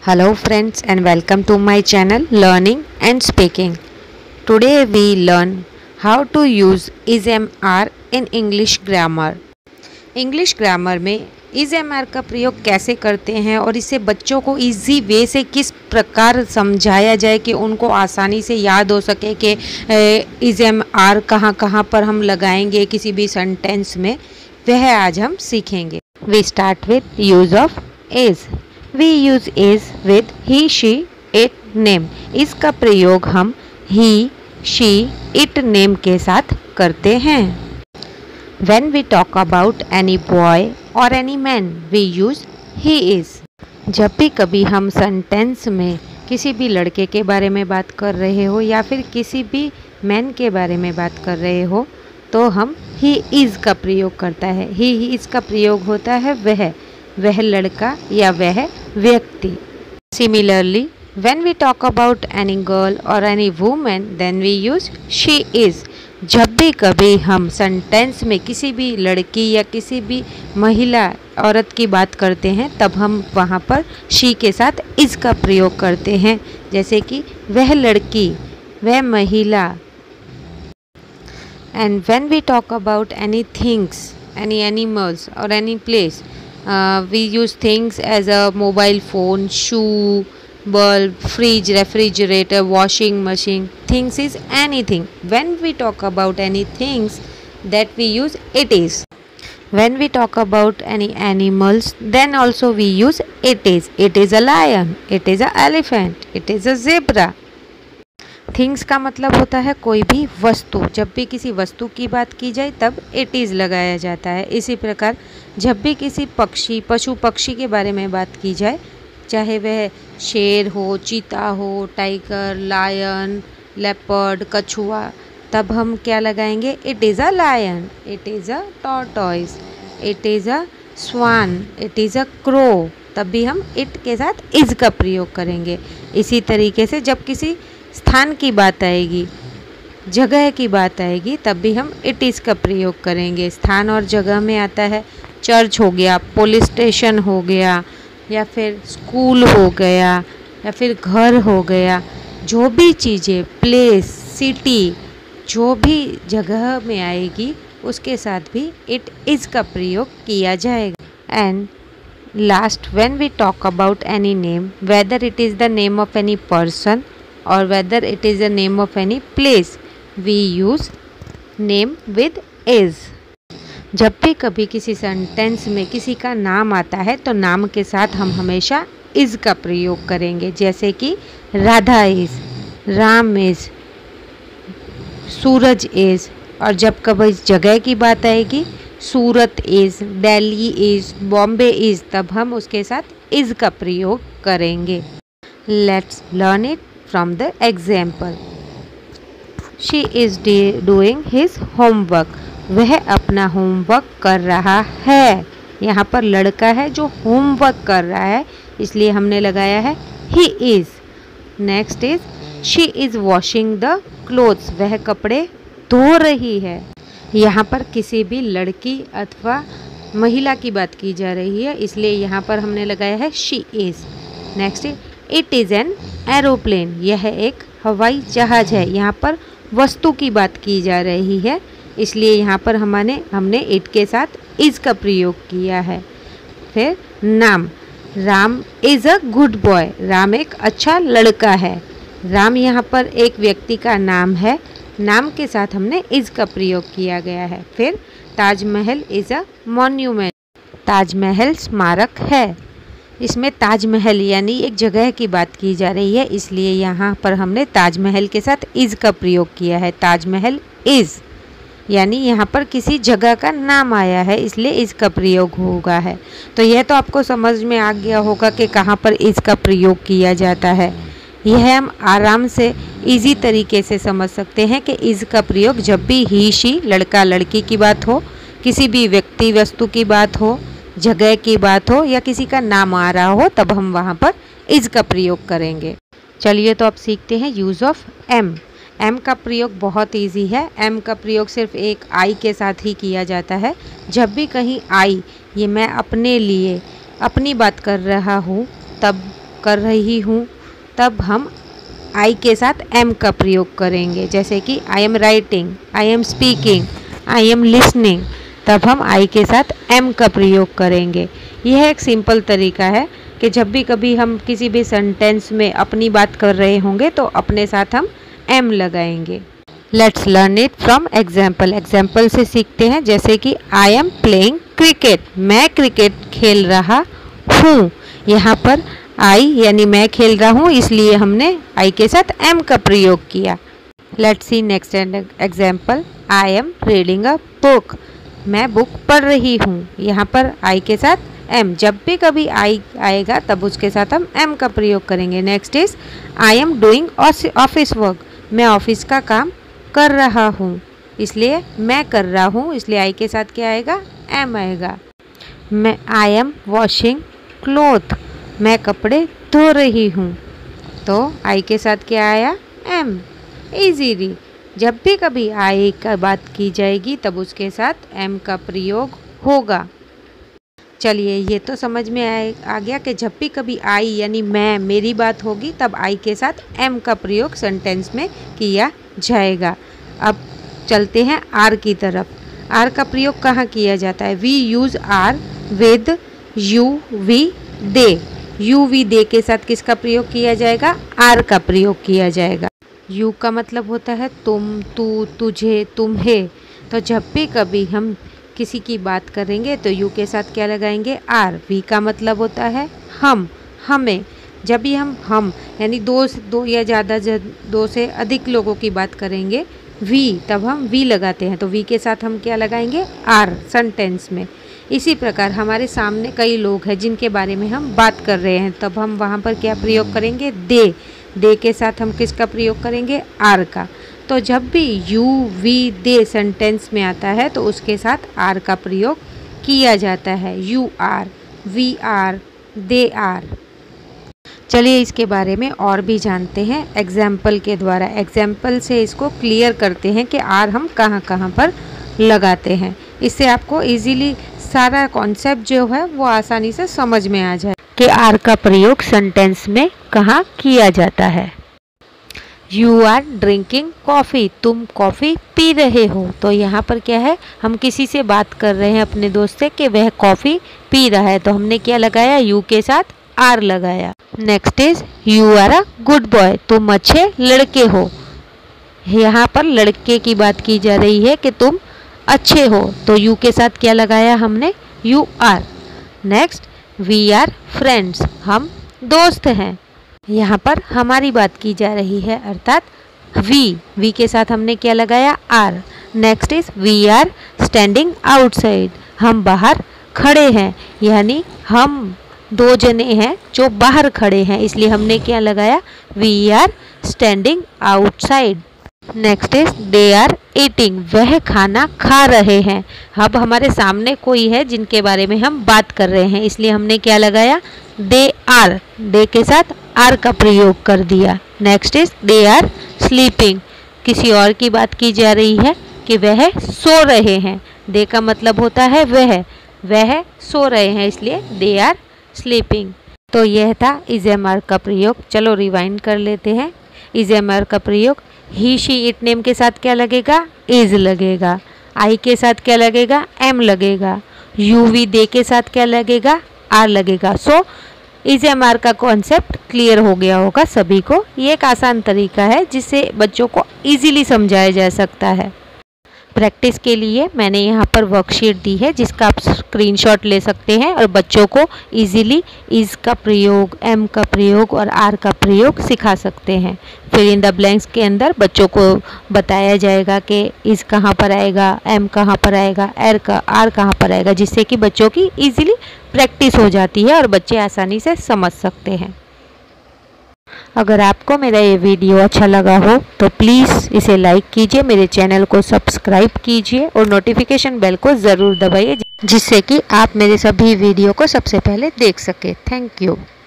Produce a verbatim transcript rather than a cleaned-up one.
Hello friends and welcome to my channel Learning and Speaking. Today we learn how to use is am are in English grammar. English grammar में is am are का प्रयोग कैसे करते हैं और इसे बच्चों को इजी वे से किस प्रकार समझाया जाए कि उनको आसानी से याद हो सके कि is एम आर कहाँ कहाँ पर हम लगाएंगे किसी भी सेंटेंस में, वह आज हम सीखेंगे. We start with use of is. We use is with he, she, it, name. इसका प्रयोग हम he, she, it, name के साथ करते हैं. When we talk about any boy or any man, we use he is. जब भी कभी हम सेंटेंस में किसी भी लड़के के बारे में बात कर रहे हो या फिर किसी भी मैन के बारे में बात कर रहे हो तो हम he is का प्रयोग करता है. he is का प्रयोग होता है वह वह लड़का या वह व्यक्ति. Similarly, when we talk about any girl or any woman, then we use she is. जब भी कभी हम सेंटेंस में किसी भी लड़की या किसी भी महिला औरत की बात करते हैं तब हम वहाँ पर she के साथ is का प्रयोग करते हैं, जैसे कि वह लड़की, वह महिला. And when we talk about any things, any animals or any place, Uh, we use things as a mobile phone, shoe, bulb, fridge, refrigerator, washing machine. Things is anything. When we talk about any things, that we use it is. When we talk about any animals, then also we use it is. It is a lion. It is a elephant. It is a zebra. Things का मतलब होता है कोई भी वस्तु. जब भी किसी वस्तु की बात की जाए तब इट इज़ लगाया जाता है. इसी प्रकार जब भी किसी पक्षी, पशु पक्षी के बारे में बात की जाए, चाहे वह शेर हो, चीता हो, टाइगर, लायन, लेपर्ड, कछुआ, तब हम क्या लगाएंगे? It is a lion, it is a tortoise, it is a swan, it is a crow. तब भी हम इट के साथ इज़ का प्रयोग करेंगे. इसी तरीके से जब किसी स्थान की बात आएगी, जगह की बात आएगी, तब भी हम इट इज़ का प्रयोग करेंगे. स्थान और जगह में आता है चर्च हो गया, पुलिस स्टेशन हो गया, या फिर स्कूल हो गया, या फिर घर हो गया. जो भी चीज़ें, प्लेस, सिटी, जो भी जगह में आएगी उसके साथ भी इट इज़ का प्रयोग किया जाएगा. And last, when we talk about any name, whether it is the name of any person or whether it is the name of any place, we use name with is. जब भी कभी किसी sentence में किसी का नाम आता है तो नाम के साथ हम हमेशा is का प्रयोग करेंगे, जैसे कि Radha is, Ram is, Suraj is. और जब कभी जगह की बात आएगी, सूरत is, Delhi is, Bombay is, तब हम उसके साथ is का प्रयोग करेंगे. Let's learn it from the example. She is doing his homework. वह अपना होमवर्क कर रहा है. यहाँ पर लड़का है जो होमवर्क कर रहा है, इसलिए हमने लगाया है he is. Next is she is washing the clothes. वह कपड़े धो रही है. यहाँ पर किसी भी लड़की अथवा महिला की बात की जा रही है, इसलिए यहाँ पर हमने लगाया है she is. Next is it is an aeroplane. यह एक हवाई जहाज़ है. यहाँ पर वस्तु की बात की जा रही है, इसलिए यहाँ पर हमने हमने इट के साथ इज़ का प्रयोग किया है. फिर नाम, Ram is a good boy. Ram एक अच्छा लड़का है. राम यहाँ पर एक व्यक्ति का नाम है. नाम के साथ हमने इज़ का प्रयोग किया गया है. फिर Taj Mahal is a monument. Taj Mahal स्मारक है. इसमें ताजमहल यानी एक जगह की बात की जा रही है, इसलिए यहाँ पर हमने ताजमहल के साथ इज़ का प्रयोग किया है. ताजमहल इज़ यानी यहाँ पर किसी जगह का नाम आया है, इसलिए इज़ का प्रयोग होगा है. तो यह तो आपको समझ में आ गया होगा कि कहाँ पर इज़ का प्रयोग किया जाता है. यह हम आराम से इजी तरीके से समझ सकते हैं कि इज़ का प्रयोग जब भी ही, शी, लड़का लड़की की बात हो, किसी भी व्यक्ति वस्तु की बात हो, जगह की बात हो, या किसी का नाम आ रहा हो, तब हम वहाँ पर इज़ का प्रयोग करेंगे. चलिए तो अब सीखते हैं यूज़ ऑफ एम. एम का प्रयोग बहुत इजी है. एम का प्रयोग सिर्फ एक आई के साथ ही किया जाता है. जब भी कहीं आई, ये मैं अपने लिए, अपनी बात कर रहा हूँ, तब कर रही हूँ तब हम आई के साथ एम का प्रयोग करेंगे। जैसे कि I am writing, I am speaking, I am listening, तब हम आई के साथ एम का प्रयोग करेंगे। यह एक सिंपल तरीका है कि जब भी कभी हम किसी भी सेंटेंस में अपनी बात कर रहे होंगे तो अपने साथ हम एम लगाएंगे। Let's learn it from example. Example से सीखते हैं। जैसे कि आई एम प्लेइंग क्रिकेट, मैं क्रिकेट खेल रहा हूँ। यहाँ पर आई यानी मैं खेल रहा हूँ, इसलिए हमने आई के साथ एम का प्रयोग किया। Let's see next example. I am reading a book, मैं बुक पढ़ रही हूँ। यहाँ पर आई के साथ एम, जब भी कभी आई आएगा तब उसके साथ हम एम का प्रयोग करेंगे। Next is I am doing office work, मैं ऑफिस का काम कर रहा हूँ, इसलिए मैं कर रहा हूँ, इसलिए आई के साथ क्या आएगा, एम आएगा। मैं आई एम वॉशिंग क्लोथ, मैं कपड़े धो रही हूँ, तो आई के साथ क्या आया, एम। इजीली जब भी कभी आई का बात की जाएगी तब उसके साथ एम का प्रयोग होगा। चलिए ये तो समझ में आए आ गया कि जब भी कभी आई यानी मैं मेरी बात होगी तब आई के साथ एम का प्रयोग सेंटेंस में किया जाएगा। अब चलते हैं आर की तरफ। आर का प्रयोग कहाँ किया जाता है? We use are with you we they. You we they के साथ किसका प्रयोग किया जाएगा? आर का प्रयोग किया जाएगा। यू का मतलब होता है तुम, तू, तुझे, तुम्हें। तो जब भी कभी हम किसी की बात करेंगे तो यू के साथ क्या लगाएंगे? आर। वी का मतलब होता है हम, हमें। जब भी हम हम यानी दो दो या ज़्यादा दो से अधिक लोगों की बात करेंगे वी, तब हम वी लगाते हैं, तो वी के साथ हम क्या लगाएंगे? आर सेंटेंस में। इसी प्रकार हमारे सामने कई लोग हैं जिनके बारे में हम बात कर रहे हैं, तब हम वहाँ पर क्या प्रयोग करेंगे? दे। दे के साथ हम किसका प्रयोग करेंगे? आर का। तो जब भी यू वी दे सेंटेंस में आता है तो उसके साथ आर का प्रयोग किया जाता है। You are, we are, they are. चलिए इसके बारे में और भी जानते हैं एग्जाम्पल के द्वारा। एग्जाम्पल से इसको क्लियर करते हैं कि आर हम कहाँ कहाँ पर लगाते हैं। इससे आपको इजीली सारा कॉन्सेप्ट जो है वो आसानी से समझ में आ जाए कि आर का प्रयोग सेंटेंस में कहाँ किया जाता है। यू आर ड्रिंकिंग कॉफ़ी, तुम कॉफ़ी पी रहे हो। तो यहाँ पर क्या है, हम किसी से बात कर रहे हैं अपने दोस्त से कि वह कॉफ़ी पी रहा है, तो हमने क्या लगाया? यू के साथ आर लगाया। Next is you are a good boy, तुम अच्छे लड़के हो। यहाँ पर लड़के की बात की जा रही है कि तुम अच्छे हो, तो यू के साथ क्या लगाया हमने? You are. Next we are friends, हम दोस्त हैं। यहाँ पर हमारी बात की जा रही है अर्थात वी, वी के साथ हमने क्या लगाया? Are. Next is we are standing outside, हम बाहर खड़े हैं, यानी हम दो जने हैं जो बाहर खड़े हैं, इसलिए हमने क्या लगाया? We are standing outside. Next is they are eating, वह खाना खा रहे हैं। अब हमारे सामने कोई है जिनके बारे में हम बात कर रहे हैं, इसलिए हमने क्या लगाया? They are. दे के साथ आर का प्रयोग कर दिया। Next is they are sleeping, किसी और की बात की जा रही है कि वह सो रहे हैं। दे का मतलब होता है वह, वह सो रहे हैं, इसलिए दे आर स्लीपिंग। तो यह था इज एम आर का प्रयोग। चलो रिवाइंड कर लेते हैं। इज एम आर का प्रयोग ही शी इट नेम के साथ क्या लगेगा? इज लगेगा। आई के साथ क्या लगेगा? एम लगेगा। यू वी दे के साथ क्या लगेगा? आर लगेगा। सो इज एम आर का कॉन्सेप्ट क्लियर हो गया होगा सभी को। ये एक आसान तरीका है जिससे बच्चों को इजीली समझाया जा सकता है। प्रैक्टिस के लिए मैंने यहाँ पर वर्कशीट दी है जिसका आप स्क्रीनशॉट ले सकते हैं और बच्चों को इजीली इज का प्रयोग, एम का प्रयोग और आर का प्रयोग सिखा सकते हैं। फिर इन द ब्लैंक्स के अंदर बच्चों को बताया जाएगा कि इज कहाँ पर आएगा, एम कहाँ पर आएगा, एर का आर कहाँ पर आएगा, जिससे कि बच्चों की इजीली प्रैक्टिस हो जाती है और बच्चे आसानी से समझ सकते हैं। अगर आपको मेरा ये वीडियो अच्छा लगा हो तो प्लीज़ इसे लाइक कीजिए, मेरे चैनल को सब्सक्राइब कीजिए और नोटिफिकेशन बेल को ज़रूर दबाइए जिससे कि आप मेरे सभी वीडियो को सबसे पहले देख सकें। Thank you.